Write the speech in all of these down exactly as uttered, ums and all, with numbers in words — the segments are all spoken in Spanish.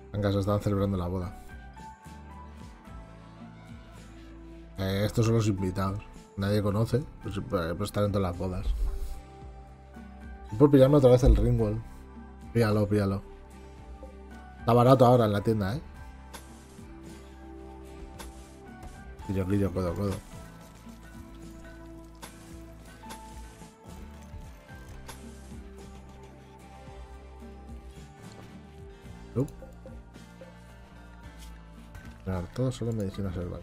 En casa estaban celebrando la boda. Eh, estos son los invitados. Nadie conoce, pues, pues están en todas las bodas. Por pillarme otra vez el Ringwall. Píllalo, píllalo. Está barato ahora en la tienda, ¿eh? Guillo, guillo, codo, codo. Uh. Claro, todo solo medicinas herbal.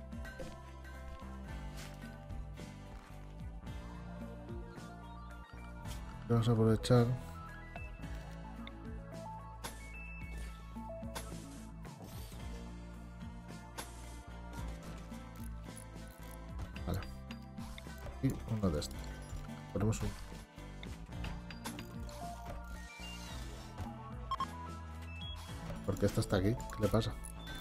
Vamos a aprovechar. Vale. Y uno de estos. Ponemos un. Porque esta está aquí. ¿Qué le pasa?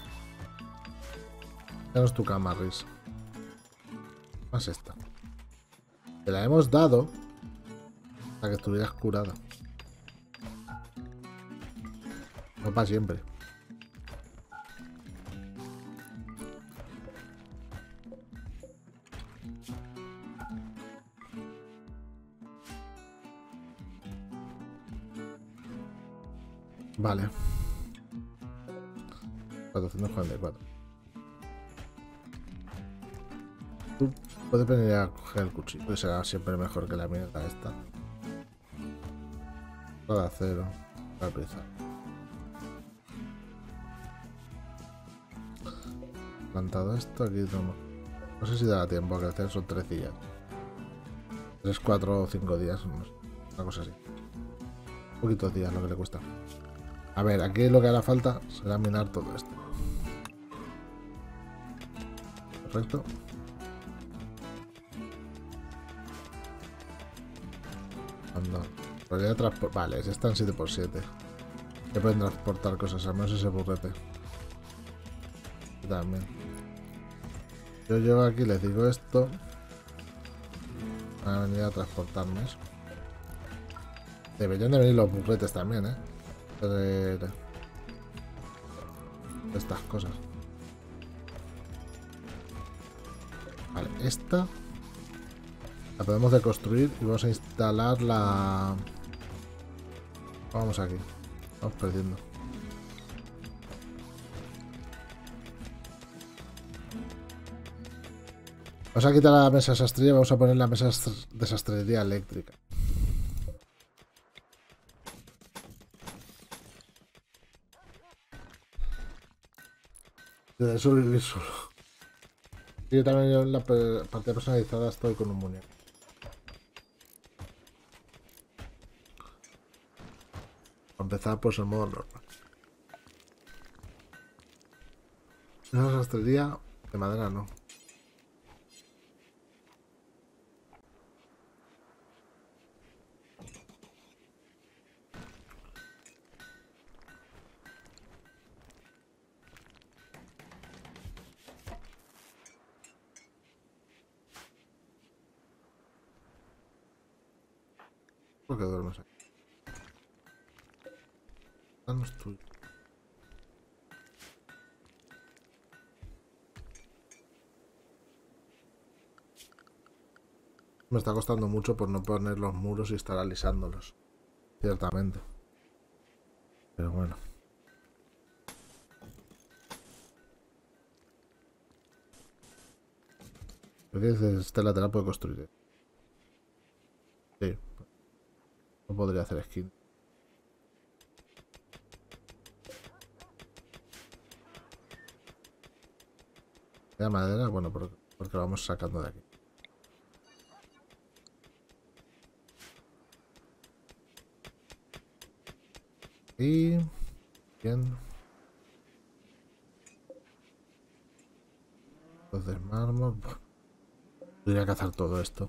Ya no es tu cama, Riz. Más esta. Te la hemos dado para que estuvieras curada. No para siempre. Vale. cuatrocientos cuarenta y cuatro. Tú puedes venir a coger el cuchillo, que será siempre mejor que la mierda esta. Todo de acero. Para prisa. Plantado esto, aquí no. No sé si dará tiempo a crecer, son tres días. tres, cuatro o cinco días, no sé, una cosa así. Poquitos días lo que le cuesta. A ver, aquí lo que hará falta será minar todo esto. Perfecto. Anda. Podría transportar. Vale, si están siete por siete. Que pueden transportar cosas, al menos ese burrete. Y también. Yo llego aquí, les digo esto. Van a venir a transportarme eso. Deberían de venir los burretes también, ¿eh? De, de estas cosas. Vale, esta la podemos deconstruir y vamos a instalar la... Vamos aquí. Vamos perdiendo. Vamos a quitar la mesa de sastrería y vamos a poner la mesa de sastrería eléctrica. De eso vivir solo. Yo también yo en la parte personalizada estoy con un muñeco. Para empezar, pues el modo normal. Esa sastrería de madera no. ¿Por qué duermes aquí? Danos tuyo. Me está costando mucho por no poner los muros y estar alisándolos. Ciertamente. Pero bueno. ¿Por qué dices este lateral puede construir? Sí. No podría hacer skin. ¿De madera? Bueno, porque, porque vamos sacando de aquí. Y... Bien. Entonces mármol. Podría cazar todo esto.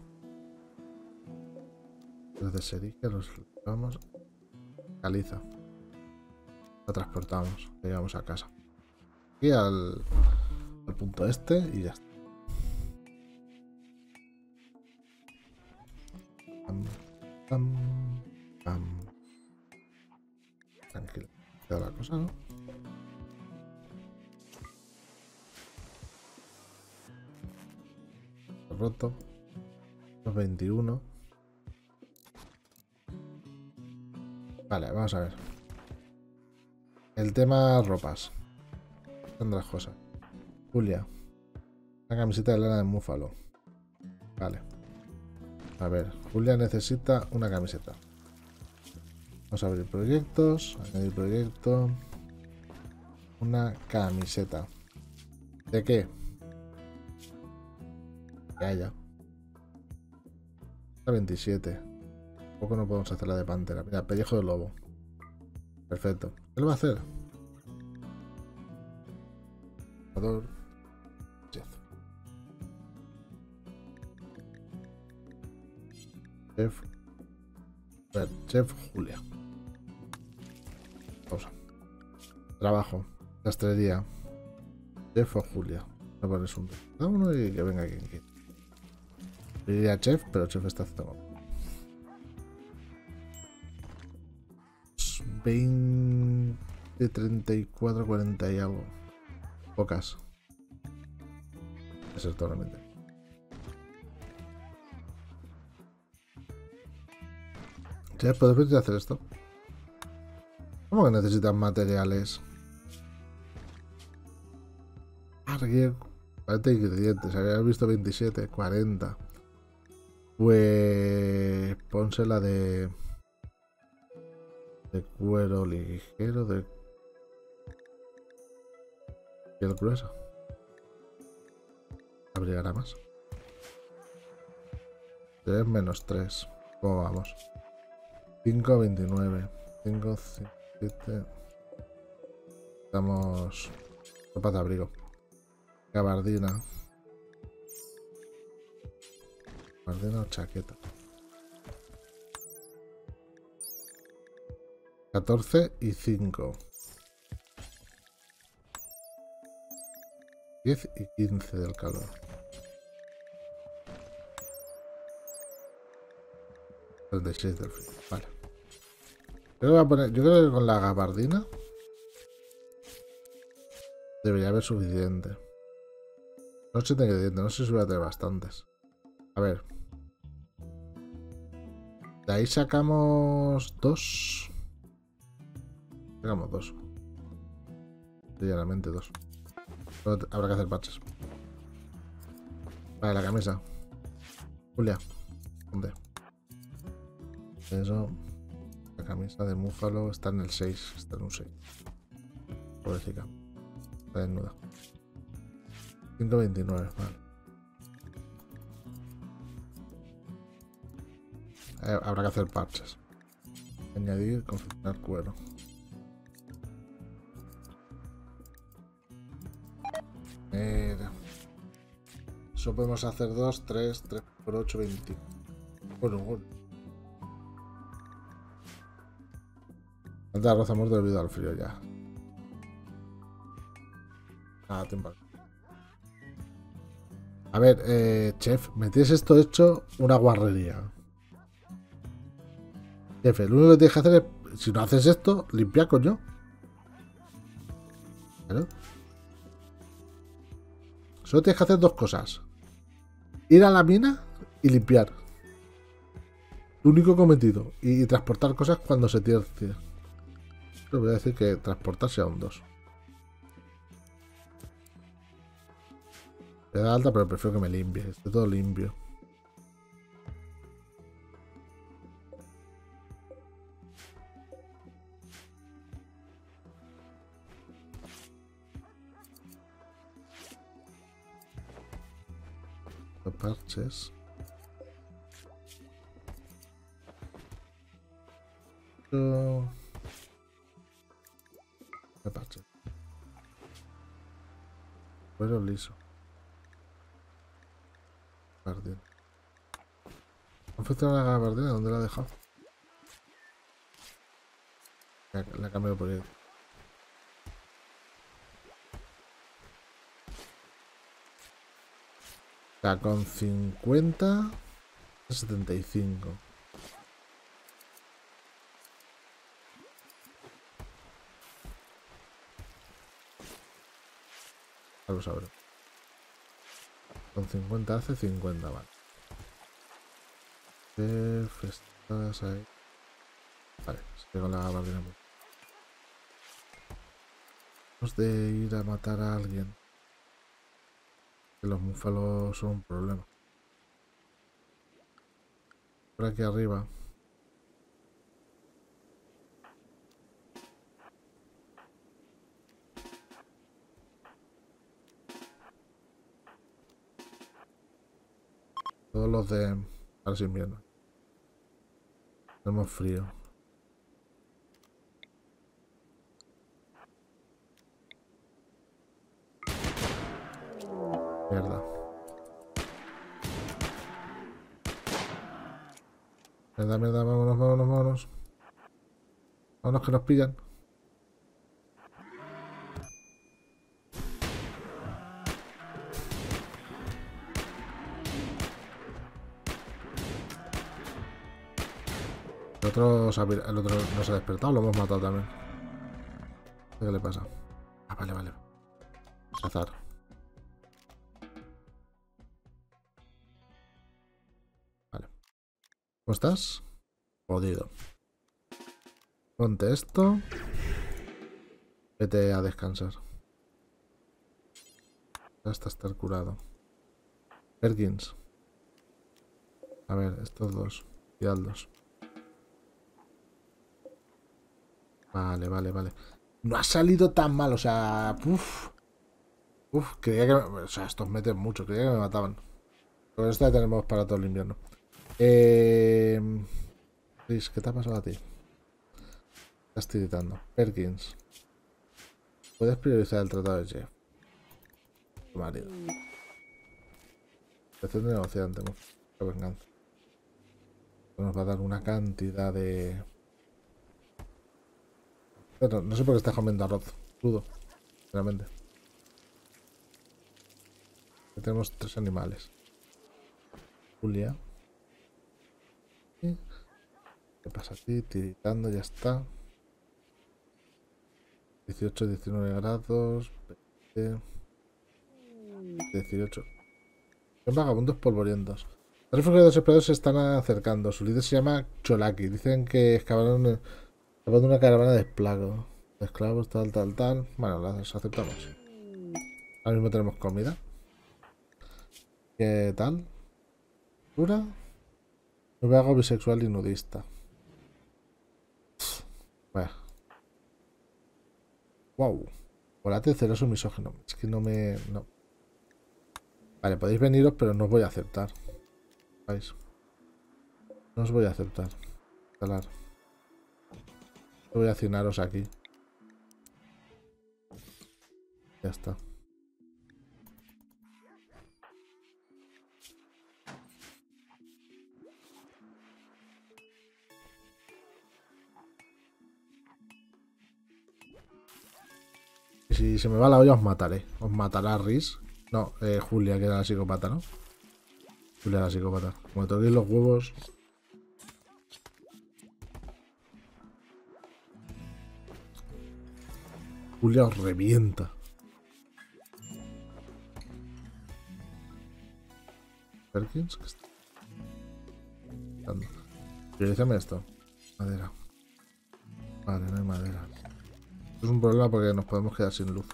Desde Serige los vamos. Caliza. La transportamos. La llevamos a casa. Y al, al punto este y ya está. Pam, pam, pam. Tranquilo. Queda la cosa, ¿no? roto. Los veintiuno. Vale, vamos a ver. El tema ropas. Son las cosas. Julia. Una camiseta de lana de búfalo. Vale. A ver, Julia necesita una camiseta. Vamos a abrir proyectos. Añadir proyecto. Una camiseta. ¿De qué? Ya, ya. veintisiete. Tampoco no podemos hacer la de pantera. Mira, pellejo de lobo. Perfecto. ¿Qué lo va a hacer? Chef. A ver, Chef Julia. Pausa. Trabajo. Sastrería. Chef o Julia. No pones un cada uno y que venga quien quiera. Yo diría Chef, pero Chef está haciendo veinte, treinta y cuatro, cuarenta y algo. Pocas. Eso es totalmente. Chef, ¿puedes hacer esto? ¿Cómo que necesitan materiales? Ah, requiere cuarenta ingredientes. Había visto veintisiete, cuarenta. Pues pónsela de de cuero ligero, de piel gruesa. Abrigará más. tres menos tres. ¿Cómo vamos? cinco, veintinueve. cinco, siete. Estamos ropa de abrigo. Gabardina. Gabardina o chaqueta. catorce y cinco. diez y quince del calor. treinta y seis del frío. Vale. Yo, voy a poner, yo creo que con la gabardina debería haber suficiente. No sé de ingredientes, no sé si voy a tener bastantes. A ver. De ahí sacamos dos. Sacamos dos. Llanamente dos. Pero habrá que hacer parches. Vale, la camisa. Julia. ¿Dónde? Eso. La camisa de búfalo está en el seis. Está en un seis. Pobrecita. Está desnuda. ciento veintinueve, vale. Eh, habrá que hacer parches. Añadir, confeccionar cuero. Mira. Eso podemos hacer dos, tres, tres por ocho, veinte. Bueno, bueno. Tanta arroz muerto debido al frío ya. Nada, tiempo. A ver, eh, chef, me tienes esto hecho una guarrería. Jefe, lo único que tienes que hacer es, si no haces esto, limpiar, coño. ¿Claro? Solo tienes que hacer dos cosas. Ir a la mina y limpiar. Tu único cometido. Y, y transportar cosas cuando se tierce. Pero voy a decir que transportar sea un dos. Me da alta, pero prefiero que me limpie. Esté todo limpio. Los parches. Los parches. Cuero liso. Gabardina. ¿Confecciona la gabardina? ¿Dónde la he dejado? La, la cambio por ahí. O sea, con cincuenta, setenta y cinco. Vamos a ver. Con cincuenta hace cincuenta, vale. Chef, estás ahí. Vale, sigue con la gabardina. Tenemos de ir a matar a alguien. Que los búfalos son un problema. Por aquí arriba. Todos los de... Ahora es invierno. Tenemos frío. Mierda. Mierda, mierda, vámonos, vámonos, vámonos. Vámonos que nos pillan. El otro, se ha, el otro no se ha despertado, lo hemos matado también. ¿Qué le pasa? Ah, vale, vale. Azar. Vale. ¿Cómo estás? Jodido. Ponte esto. Vete a descansar. Hasta estar curado. Perkins. A ver, estos dos. Cuidadlos. Vale, vale, vale. No ha salido tan mal, o sea... Uf. Uf, creía que... Me, o sea, estos meten mucho. Creía que me mataban. Pero esto ya tenemos para todo el invierno. Eh... Chris, ¿qué te ha pasado a ti? Estás tiritando. Perkins. Puedes priorizar el tratado de Jeff. Tu marido. Presión de negociante. Mucha venganza. Nos va a dar una cantidad de... Pero no sé por qué estás comiendo arroz crudo. Realmente. Aquí tenemos tres animales. Julia. ¿Qué pasa aquí? Tiritando, ya está. dieciocho, diecinueve grados. veinte, dieciocho. Son vagabundos polvorientos. Tres refugiados desesperados se están acercando. Su líder se llama Cholaki. Dicen que excavaron escapando una caravana de esclavos. De esclavos, tal, tal, tal. Bueno, las aceptamos. Ahora mismo tenemos comida. ¿Qué tal? ¿Dura? Me hago bisexual y nudista. Bueno. Wow. Volate celoso misógino. Es que no me... No. Vale, podéis veniros, pero no os voy a aceptar. ¿Veis? No os voy a aceptar. Instalar. Voy a hacinaros aquí. Ya está. Y si se me va la olla os mataré. Os matará Riz. No, eh, Julia, que era la psicópata, ¿no? Julia, la psicópata. Como me toquéis los huevos... Julia os revienta. Perkins, ¿qué está dando? Priorízame esto. Madera. Vale, no hay madera. Es un problema porque nos podemos quedar sin luz.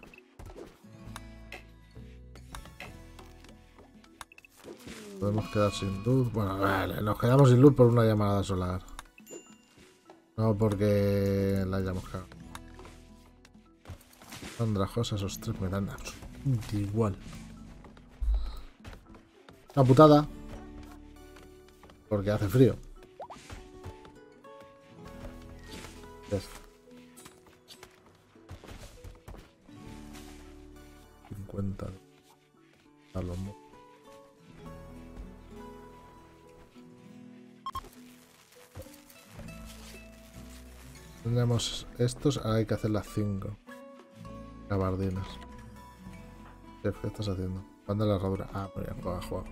Podemos quedar sin luz. Bueno, vale, nos quedamos sin luz por una llamada solar. No porque la hayamos cagado. Andrajosa, esos tres me dan absolutamente igual. Una putada. Porque hace frío. Yes. cincuenta a los mo Tenemos estos, ahora hay que hacer las cinco gabardinas. Chef, ¿qué estás haciendo? Manda la herradura. Ah, muy bien, juega, juega.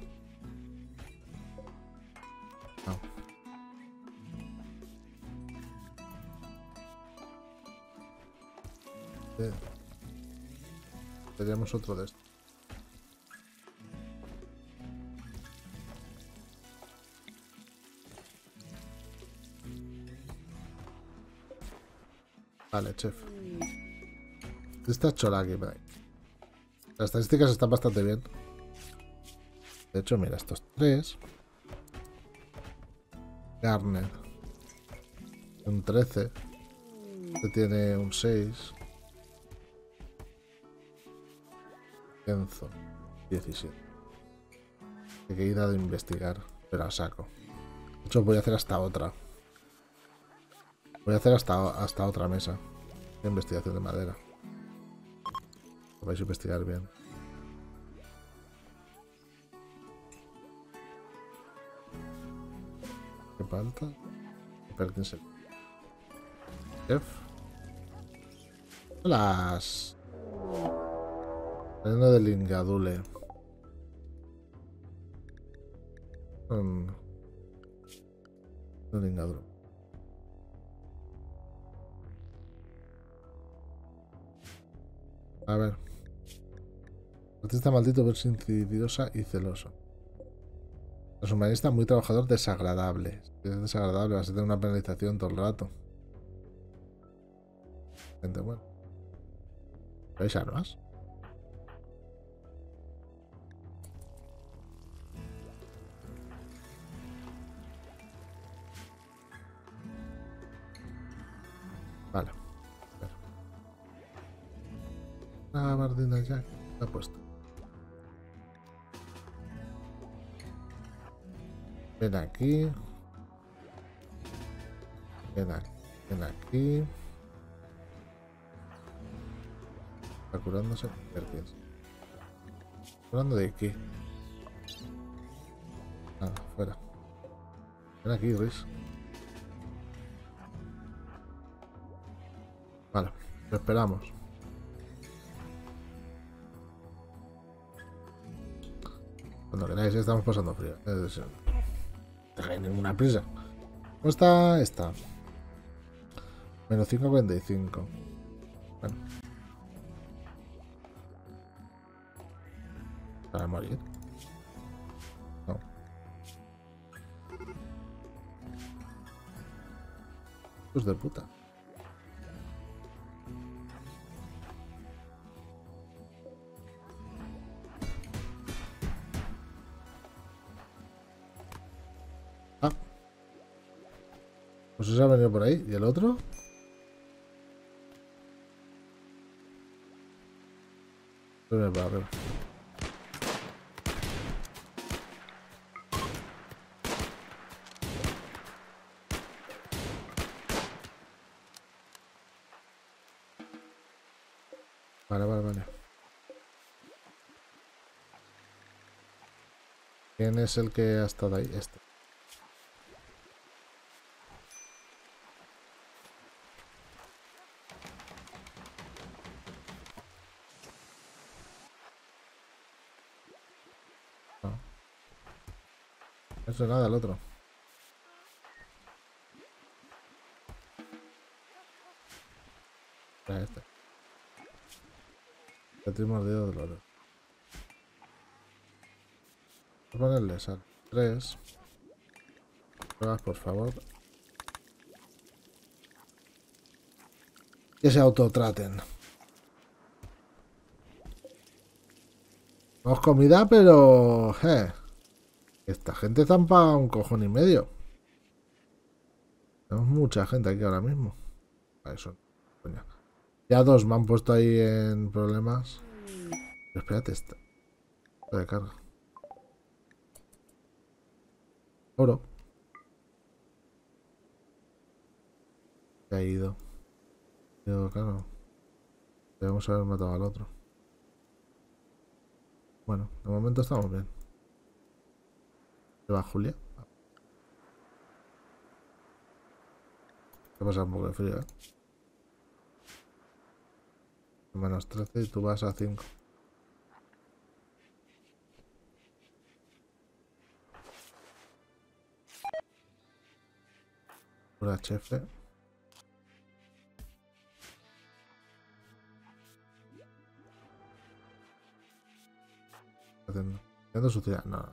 No. Eh. Teníamos otro de estos. Vale, chef. Esta Cholaki, por ahí. Las estadísticas están bastante bien. De hecho, mira, estos tres. Garner. Un trece. Este tiene un seis. Enzo. diecisiete. Hay que ir a investigar. Pero a saco. De hecho, voy a hacer hasta otra. Voy a hacer hasta, hasta otra mesa de investigación de madera. Vais a investigar bien. ¿Qué falta? Perkins. Chef. Las. Veneno de Lingadule. Um. No Lingadule. A ver. Artista maldito, verso insidiosa y celoso. Transhumanista muy trabajador, desagradable. Si es desagradable, vas a tener una penalización todo el rato. Gente, bueno. ¿Veis armas? Vale. La Martina Jack la he puesto. Ven aquí. Ven aquí. Ven aquí. Está curándose. Perkins. ¿Curando de qué? Nada, fuera. Ven aquí, Riz. Vale, lo esperamos. Cuando queráis, estamos pasando frío. No hay ninguna prisa. ¿Cómo está esta? Menos cinco cuarenta y cinco. Bueno. ¿Para morir? No. Hijos de puta. Ah. Pues ese ha venido por ahí. ¿Y el otro? Vale, vale. Vale, vale, vale. ¿Quién es el que ha estado ahí? Este. No. Eso nada, el otro. Era este. El mordido del oro. Voy a ponerle sal. tres. Pruebas, por favor. Que se autotraten. No es comida, pero... Eh, esta gente zampa un cojón y medio. Tenemos mucha gente aquí ahora mismo. A eso. Coño. Ya dos me han puesto ahí en problemas. Pero espérate, esta. Esta de carga. Oro. Se ha ido. Yo, claro. Debemos haber matado al otro. Bueno, de momento estamos bien. ¿Se va Julia? ¿Qué pasa? Un poco de frío, ¿eh? Menos trece y tú vas a cinco. Pura chefe. Haciendo suciedad, no.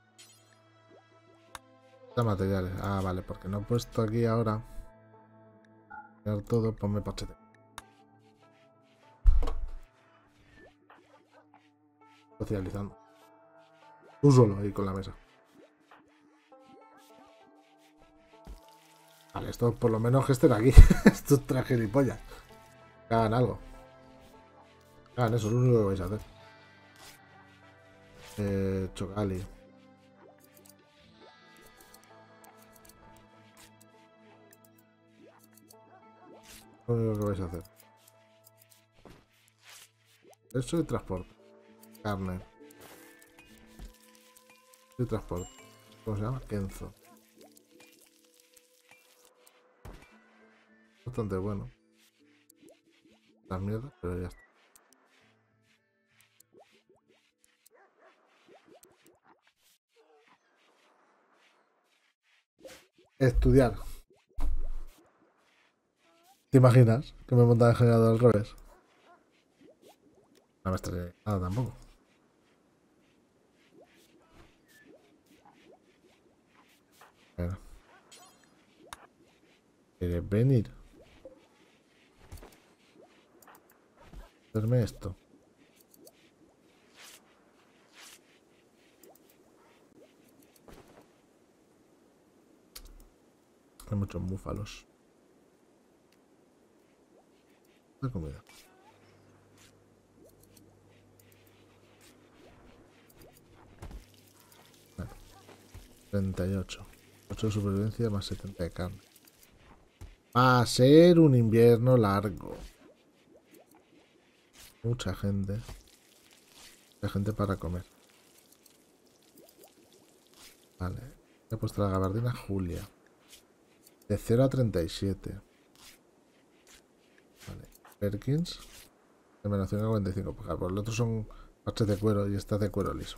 Está materiales. Ah, vale, porque no he puesto aquí ahora. Todo, ponme pachete. Socializando. Tú solo ahí con la mesa. Vale, esto por lo menos que estén aquí. Estos tres gilipollas. Que hagan algo. Que hagan eso, es lo único que vais a hacer. Eh, Chogali. Lo único que vais a hacer. Eso y transporte. Carne. Y transporte. ¿Cómo se llama? Kenzo. Bastante bueno. Las mierdas, pero ya está. Estudiar. ¿Te imaginas que me monta el generador al revés? No me extraña nada tampoco. Bueno. ¿Quieres venir? Hacerme esto. Hay muchos búfalos. La comida. Bueno. treinta y ocho. ocho de supervivencia más setenta de carne. Va a ser un invierno largo. Mucha gente. Mucha gente para comer. Vale. He puesto la gabardina Julia. De cero a treinta y siete. Vale. Perkins. De menos cinco a cuarenta y cinco. Pues claro, los otros son parches de cuero y esta de cuero liso.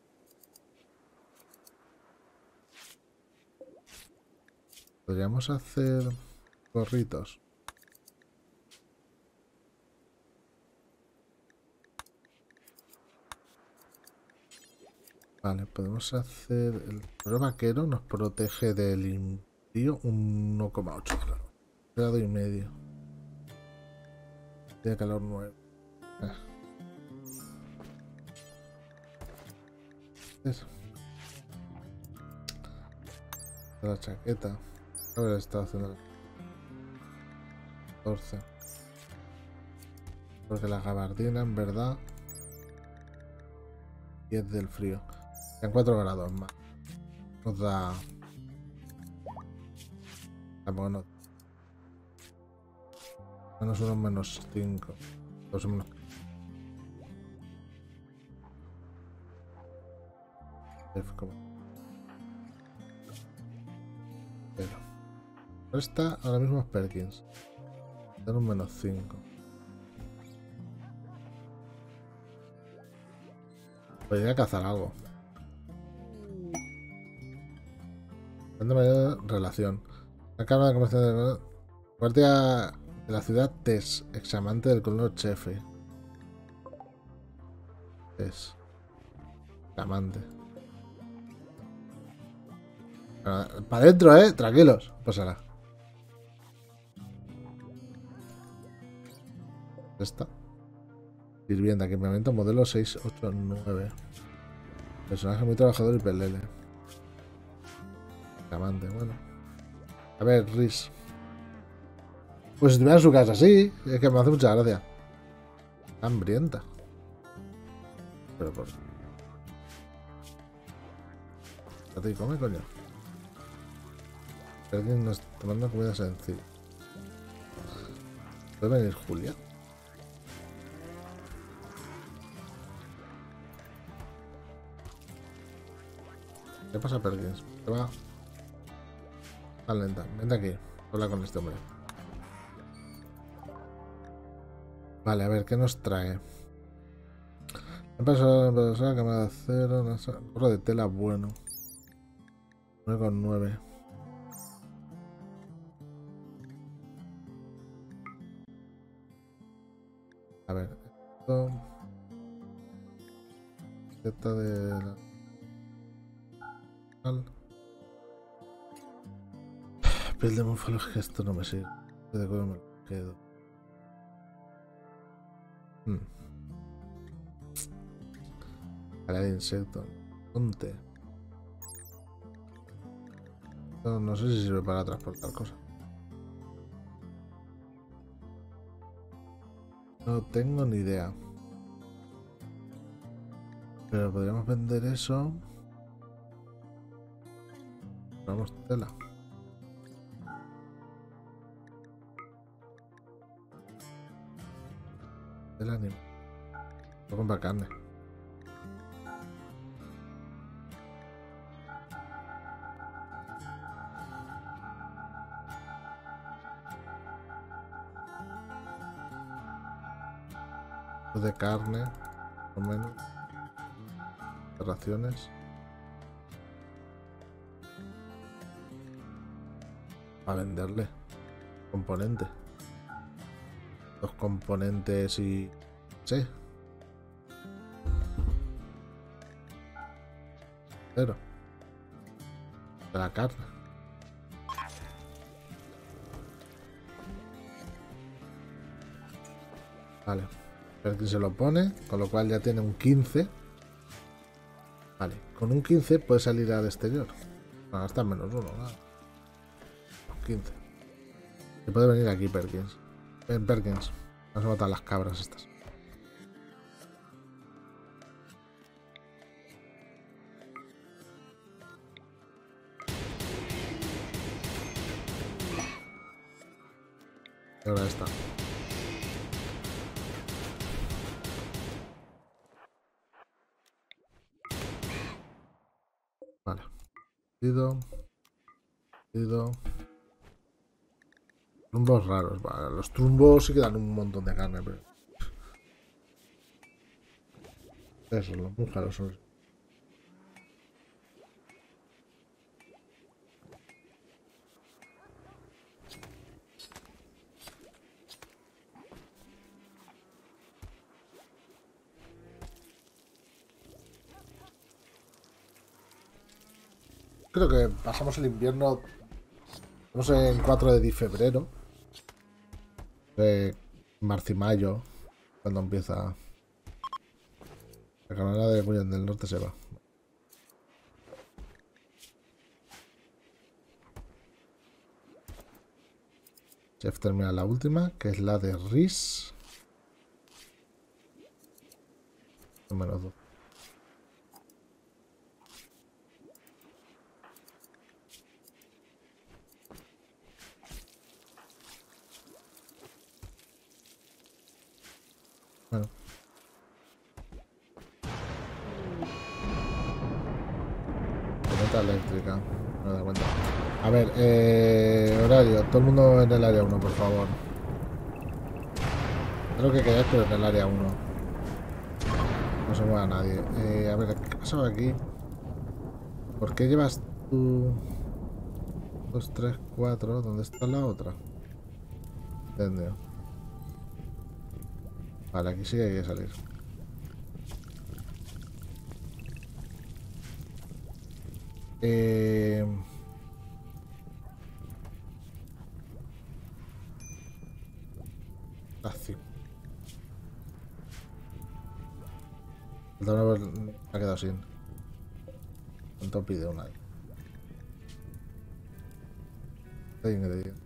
Podríamos hacer gorritos. Vale, podemos hacer... El cuero vaquero nos protege del impío un uno coma ocho, claro. Grado y medio. Tiene calor nueve. Ah. Eso. La chaqueta. A ver, está haciendo la... catorce. Porque la gabardina, en verdad... diez del frío. En cuatro grados más. Nos da... Tampoco no. Menos uno, menos cinco. Dos menos. F como. Pero. Esta ahora mismo es Perkins. Dan un menos cinco. Podría cazar algo. De mayor relación. La Cámara de Comercio de Guardia de la ciudad Tess, examante del colono Chefe. Tess. Examante. Para adentro, eh. Tranquilos. Pasará. Esta. Sirvienta, equipamiento modelo seis ocho nueve. Personaje muy trabajador y pelele. Amante, bueno. A ver, Riz. Pues si estuviera en su casa, sí. Es que me hace mucha gracia. Hambrienta. Pero por... Date y come, coño. Alguien nos está tomando comida sencilla. ¿Puede venir Julia? ¿Qué pasa, Perkins? ¿Qué va? Tan lenta. Vente aquí. Habla con este hombre. Vale, a ver, ¿qué nos trae? Empezó, empezó la cámara de acero, no sé, gorro de tela bueno. nueve con nueve. A ver, esto... Esta de... La... Piel de búfalo, es que esto no me sirve. De acuerdo, me lo quedo. Hmm. Área de insecto. Ponte. No, no sé si sirve para transportar cosas. No tengo ni idea. Pero podríamos vender eso. Vamos, tela. Tela ni. Voy a comprar carne. De carne, o menos. De raciones. A venderle. Componente. Dos componentes y... Sí. Cero. De la carne. Vale. Perkin se lo pone, con lo cual ya tiene un quince. Vale, con un quince puede salir al exterior. No, hasta menos uno, nada. quince. Y puede venir aquí Perkins. Ven, Perkins. Vamos a matar las cabras estas. Y ahora está. Vale. Ido. Ido. Trumbos raros. Vale. Los trumbos sí que dan un montón de carne, pero... Eso, los búfalos son... Creo que pasamos el invierno, no sé, en cuatro de febrero, de marzo y mayo, cuando empieza la caravana de Guyan del Norte se va. Chef termina la última, que es la de Riz. Menos dos. Bueno. Tormenta eléctrica. No me da cuenta. A ver, eh, horario. Todo el mundo en el área uno, por favor. Creo que quedáis, pero en el área uno. No se mueva nadie. Eh, a ver, ¿qué pasaba aquí? ¿Por qué llevas tú... dos, tres, cuatro? ¿Dónde está la otra? Entendido. Vale, aquí sí que hay que salir. Eh... Así. El dono ha quedado sin. ¿Cuánto pide una? Hay ingrediente.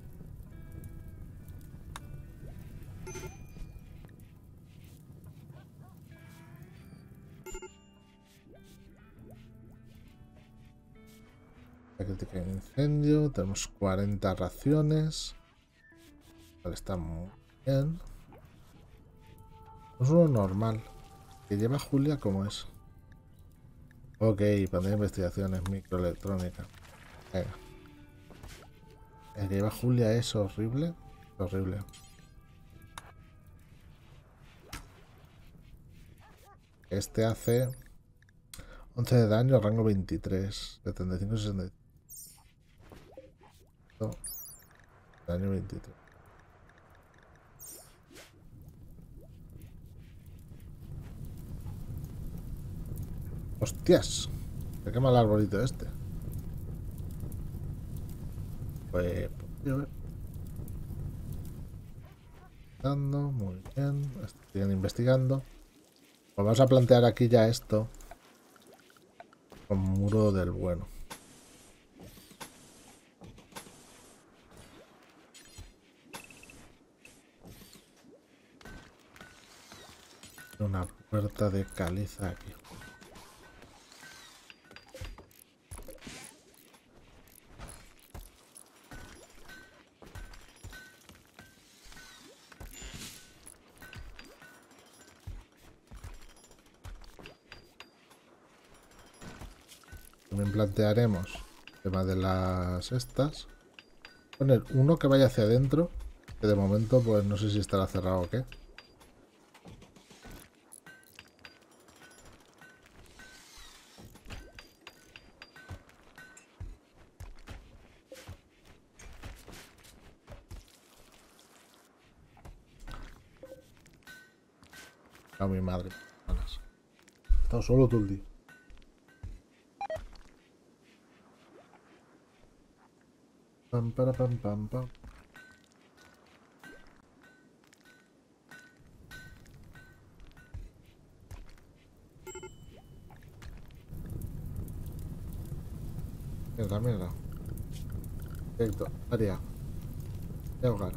La crítica de incendio. Tenemos cuarenta raciones. Vale, está muy bien. Es uno normal. Que lleva Julia, ¿cómo es? Ok, pantalla de investigaciones, microelectrónica. Venga. El que lleva Julia es horrible. Horrible. Este hace once de daño, rango veintitrés. setenta y cinco, sesenta y cinco. Daño veintitrés. ¡Hostias! Se quema el arbolito este. Pues... Muy bien. Siguen investigando. Pues vamos a plantear aquí ya esto. Con muro del bueno. Una puerta de caliza aquí. También plantearemos el tema de las estas. Poner uno que vaya hacia adentro, que de momento pues no sé si estará cerrado o qué. A mi madre. He estado solo todo el día. Pam, para, pam, pam, pam. Mierda, mierda. Perfecto. Área. De hogar.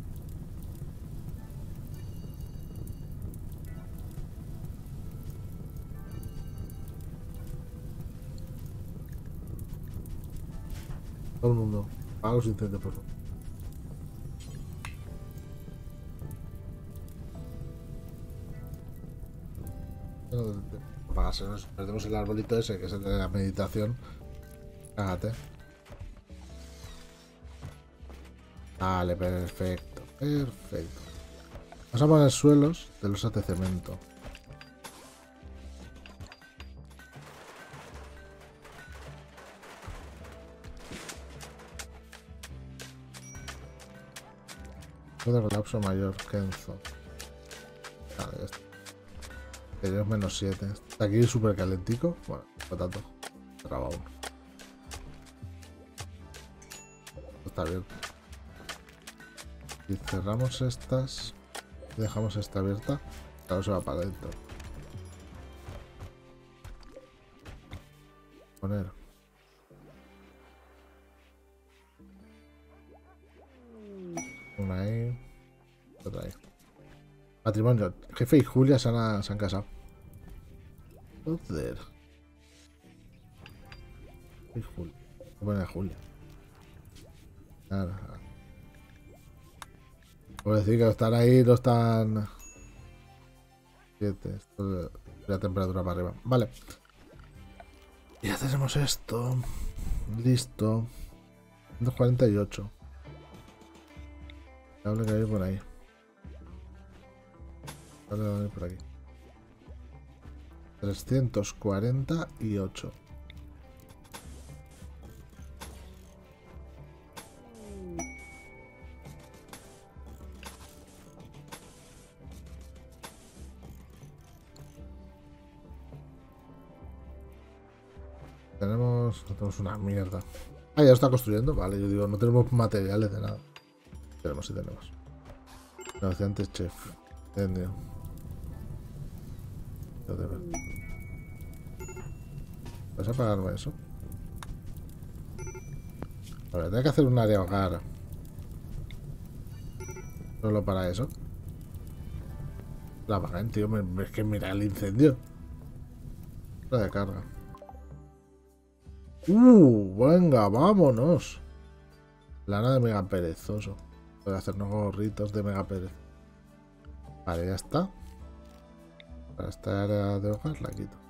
Todo el mundo. Apaga los incendios, por favor. Apagarse, nos perdemos el arbolito ese, que es el de la meditación. Cágate. Vale, perfecto. Perfecto. Vamos a poner suelos de los de cemento. De colapso mayor que Enzo. Vale, esto. Tenemos menos siete. Está aquí súper calentico. Bueno, por tanto. Traba uno. Está bien. Y cerramos estas. Y dejamos esta abierta. Claro, se va para adentro. Poner. Una ahí. Otra ahí. Matrimonio. Jefe y Julia se han, se han casado. Joder. Y Julia. ¿Qué pone Julia? Nada. Puedo decir que están ahí, no están. siete. Esto es la temperatura para arriba. Vale. Ya tenemos esto. Listo. ciento cuarenta y ocho. Cable que hay por ahí. Cable que hay por aquí. trescientos cuarenta y ocho. Tenemos... No tenemos una mierda. Ah, ya está construyendo. Vale, yo digo, no tenemos materiales de nada. Tenemos, sí tenemos. Negociante chef. Entendido. ¿Vas a pagarme eso? A ver, tengo que hacer un área hogar. Solo para eso. La pagan, tío. Me, es que mira el incendio. La de carga. Uh, venga, vámonos. Lana de mega perezoso. Puede hacernos gorritos de mega perez. Vale, ya está. Para esta área de hogar la quito.